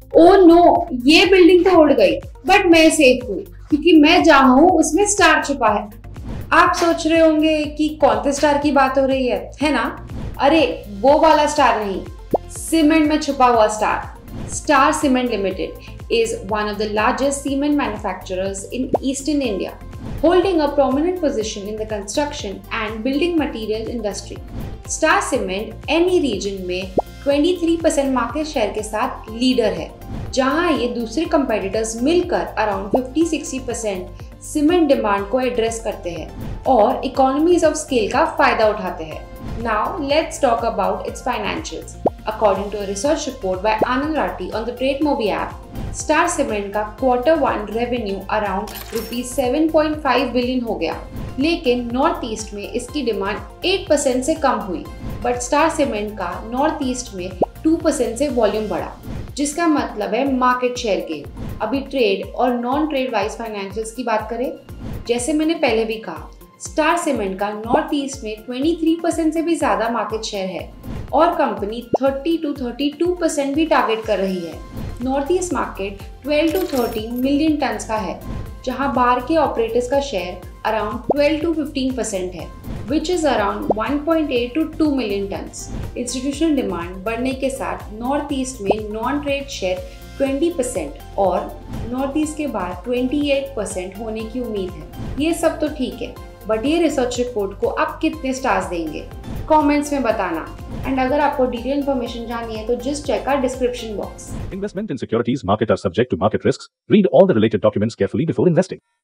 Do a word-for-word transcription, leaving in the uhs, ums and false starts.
Oh no, ये building तो उड़ गई, बट मैं सेफ हूँ क्योंकि मैं जहाँ हूँ उसमें स्टार छुपा है। आप सोच रहे होंगे कि कौन से स्टार की बात हो रही है, है ना? अरे वो वाला स्टार नहीं, सीमेंट में छुपा हुआ star. Star Cement Limited is one of the largest cement manufacturers in eastern India, holding a prominent position in the construction and building material industry. Star Cement any region में तेईस percent market share के साथ leader है, जहां ये दूसरे competitors मिलकर around पचास से साठ परसेंट सीमेंट डिमांड को एड्रेस करते हैं और इकोनॉमीज ऑफ स्केल का फायदा उठाते हैं। Now let's talk about its financials. According to a research report by Anand Rathi on the TradeMobi app, Star Cement का quarter one revenue around rupees seven point five billion हो गया, लेकिन north east में इसकी demand eight percent से कम हुई, but star cement का नॉर्थ ईस्ट में टू परसेंट से वॉल्यूम बढ़ा, जिसका मतलब है मार्केट शेयर गेन। अभी ट्रेड और नॉन ट्रेड वाइज फाइनेंशियल्स की बात करें, जैसे मैंने पहले भी कहा, स्टार सीमेंट का नॉर्थ ईस्ट में तेईस परसेंट से भी ज्यादा मार्केट शेयर है और कंपनी तीस टू बत्तीस परसेंट भी टारगेट कर रही है। North east market twelve to thirteen million tons का है, जहां बाहर के ऑपरेटर्स का share around twelve to fifteen percent है, which is around one point eight to two million tons. Institutional demand बढ़ने के साथ नॉर्थ ईस्ट में नॉन ट्रेड शेयर बीस परसेंट और नॉर्थ ईस्ट के बाहर अट्ठाईस परसेंट होने की उम्मीद है। ये सब तो ठीक है, बट ये रिसर्च रिपोर्ट को आप कितने स्टार्स देंगे? कमेंट्स में बताना। एंड अगर आपको डिटेल इन्फॉर्मेशन जाननी है तो just check our description box. Investment in securities market are subject to market risks. Read all the related documents carefully before investing.